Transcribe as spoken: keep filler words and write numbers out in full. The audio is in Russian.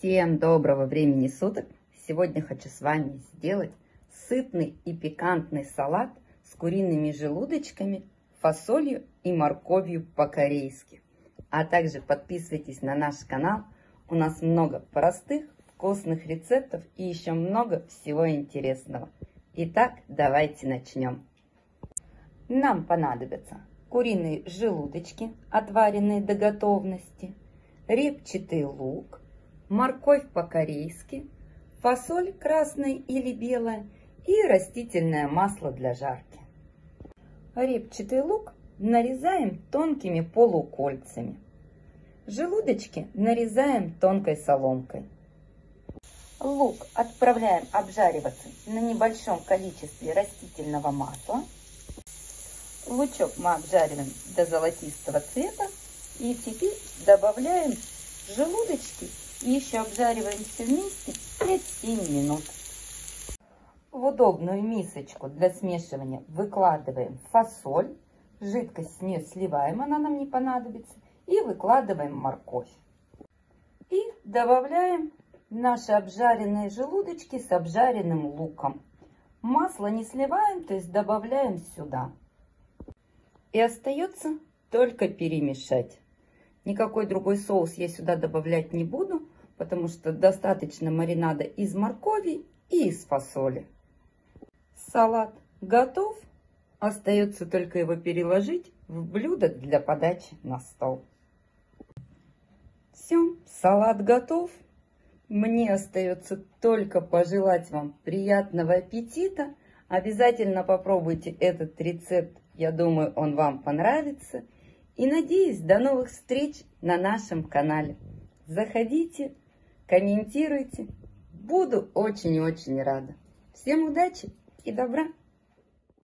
Всем доброго времени суток! Сегодня хочу с вами сделать сытный и пикантный салат с куриными желудочками, фасолью и морковью по-корейски. А также подписывайтесь на наш канал. У нас много простых, вкусных рецептов и еще много всего интересного. Итак, давайте начнем. Нам понадобятся куриные желудочки, отваренные до готовности, репчатый лук, морковь по-корейски, фасоль красная или белая и растительное масло для жарки. Репчатый лук нарезаем тонкими полукольцами. Желудочки нарезаем тонкой соломкой. Лук отправляем обжариваться на небольшом количестве растительного масла. Лучок мы обжариваем до золотистого цвета. И теперь добавляем желудочки и еще обжариваем все вместе пять-семь минут. В удобную мисочку для смешивания выкладываем фасоль. Жидкость с нее сливаем, она нам не понадобится. И выкладываем морковь. И добавляем наши обжаренные желудочки с обжаренным луком. Масло не сливаем, то есть добавляем сюда. И остается только перемешать. Никакой другой соус я сюда добавлять не буду, потому что достаточно маринада из моркови и из фасоли. Салат готов. Остается только его переложить в блюдо для подачи на стол. Все, салат готов. Мне остается только пожелать вам приятного аппетита. Обязательно попробуйте этот рецепт. Я думаю, он вам понравится. И надеюсь, до новых встреч на нашем канале. Заходите, комментируйте. Буду очень и очень рада. Всем удачи и добра!